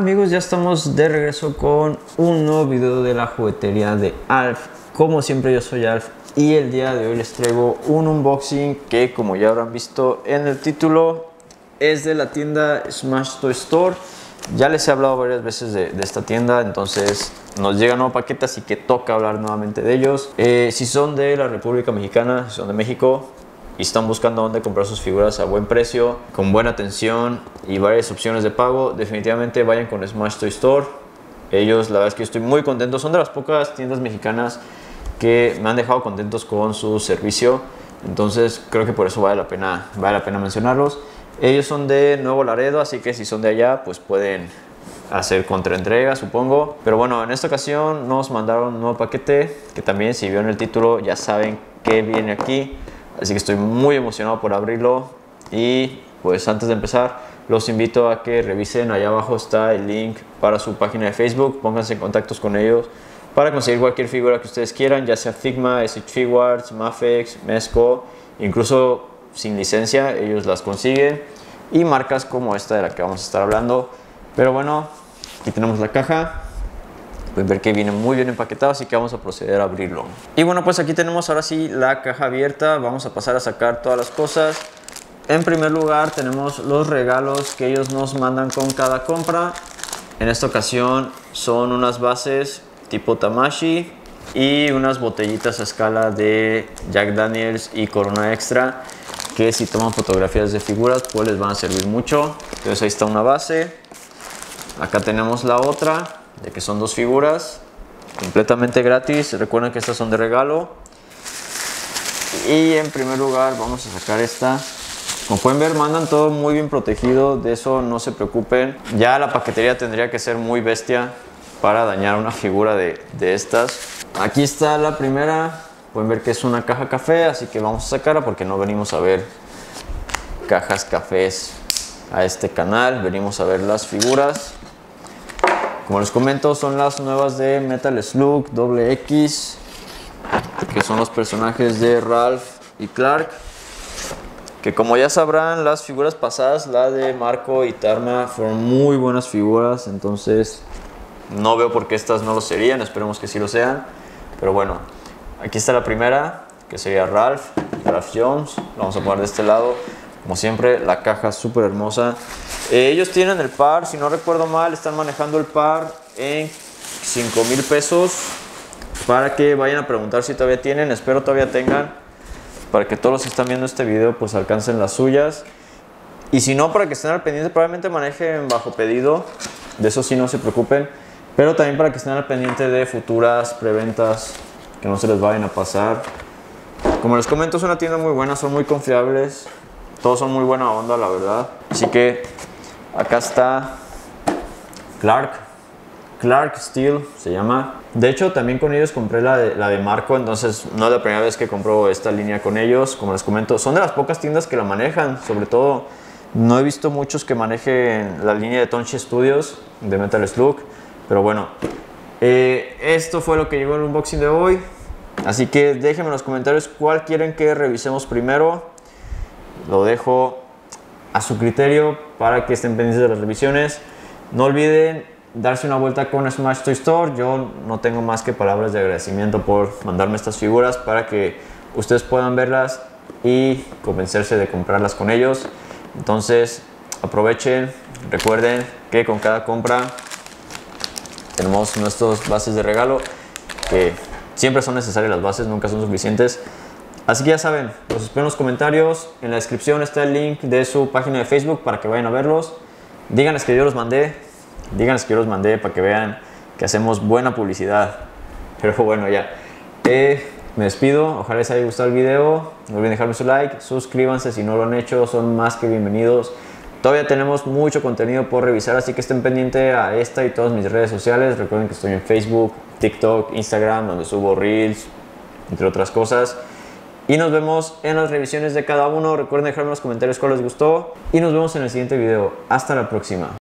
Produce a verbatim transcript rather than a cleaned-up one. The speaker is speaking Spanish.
Amigos, ya estamos de regreso con un nuevo video de la juguetería de Alf. Como siempre, yo soy Alf y el día de hoy les traigo un unboxing que, como ya habrán visto en el título, es de la tienda Smash Toy Store. Ya les he hablado varias veces de, de esta tienda, entonces nos llega un nuevo paquete, así que toca hablar nuevamente de ellos. Eh, si son de la República Mexicana, si son de México y están buscando dónde comprar sus figuras a buen precio, con buena atención y varias opciones de pago, definitivamente vayan con Smash Toy Store. Ellos, la verdad es que yo estoy muy contento, son de las pocas tiendas mexicanas que me han dejado contentos con su servicio, entonces creo que por eso vale la pena, vale la pena mencionarlos. Ellos son de Nuevo Laredo, así que si son de allá, pues pueden hacer contraentrega, supongo. Pero bueno, en esta ocasión nos mandaron un nuevo paquete, que también, si vieron el título, ya saben que viene aquí. Así que estoy muy emocionado por abrirlo. Y pues antes de empezar, los invito a que revisen. Allá abajo está el link para su página de Facebook. Pónganse en contactos con ellos para conseguir cualquier figura que ustedes quieran, ya sea Figma, S H Figuarts, Mafex, Mezco, incluso sin licencia, ellos las consiguen, y marcas como esta de la que vamos a estar hablando. Pero bueno, aquí tenemos la caja. Pueden ver que viene muy bien empaquetado, así que vamos a proceder a abrirlo. Y bueno, pues aquí tenemos ahora sí la caja abierta. Vamos a pasar a sacar todas las cosas. En primer lugar tenemos los regalos que ellos nos mandan con cada compra. En esta ocasión son unas bases tipo Tamashii y unas botellitas a escala de Jack Daniels y Corona Extra, que si toman fotografías de figuras pues les van a servir mucho. Entonces ahí está una base. Acá tenemos la otra, de que son dos figuras completamente gratis. Recuerden que estas son de regalo. Y en primer lugar vamos a sacar esta. Como pueden ver, mandan todo muy bien protegido, de eso no se preocupen. Ya la paquetería tendría que ser muy bestia para dañar una figura de, de estas. Aquí está la primera. Pueden ver que es una caja café, así que vamos a sacarla porque no venimos a ver cajas cafés a este canal. Venimos a ver las figuras. Como les comento, son las nuevas de Metal Slug doble X, que son los personajes de Ralph y Clark. Que como ya sabrán, las figuras pasadas, la de Marco y Tarma, fueron muy buenas figuras. Entonces no veo por qué estas no lo serían. Esperemos que sí lo sean. Pero bueno, aquí está la primera, que sería Ralph, Ralph Jones. Lo vamos a poner de este lado. Como siempre, la caja súper hermosa. Eh, ellos tienen el par, si no recuerdo mal, están manejando el par en cinco mil pesos. Para que vayan a preguntar si todavía tienen. Espero todavía tengan, para que todos los que están viendo este video pues alcancen las suyas. Y si no, para que estén al pendiente, probablemente manejen bajo pedido. De eso sí, no se preocupen. Pero también para que estén al pendiente de futuras preventas, que no se les vayan a pasar. Como les comento, es una tienda muy buena, son muy confiables. Todos son muy buena onda, la verdad. Así que acá está Clark. Clark Steel se llama. De hecho, también con ellos compré la de, la de Marco. Entonces no es la primera vez que compro esta línea con ellos. Como les comento, son de las pocas tiendas que la manejan. Sobre todo, no he visto muchos que manejen la línea de Tonchi Studios de Metal Slug. Pero bueno, eh, esto fue lo que llegó en el unboxing de hoy. Así que déjenme en los comentarios cuál quieren que revisemos primero. Lo dejo a su criterio para que estén pendientes de las revisiones. No olviden darse una vuelta con Smash Toy Store. Yo no tengo más que palabras de agradecimiento por mandarme estas figuras, para que ustedes puedan verlas y convencerse de comprarlas con ellos. Entonces aprovechen. Recuerden que con cada compra tenemos nuestras bases de regalo, que siempre son necesarias las bases, nunca son suficientes. Así que ya saben, los espero en los comentarios. En la descripción está el link de su página de Facebook para que vayan a verlos. Díganles que yo los mandé. Díganles que yo los mandé para que vean que hacemos buena publicidad. Pero bueno, ya. Eh, me despido. Ojalá les haya gustado el video. No olviden dejarme su like. Suscríbanse si no lo han hecho. Son más que bienvenidos. Todavía tenemos mucho contenido por revisar, así que estén pendientes a esta y todas mis redes sociales. Recuerden que estoy en Facebook, TikTok, Instagram, donde subo Reels, entre otras cosas. Y nos vemos en las revisiones de cada uno. Recuerden dejarme en los comentarios cuál les gustó. Y nos vemos en el siguiente video. Hasta la próxima.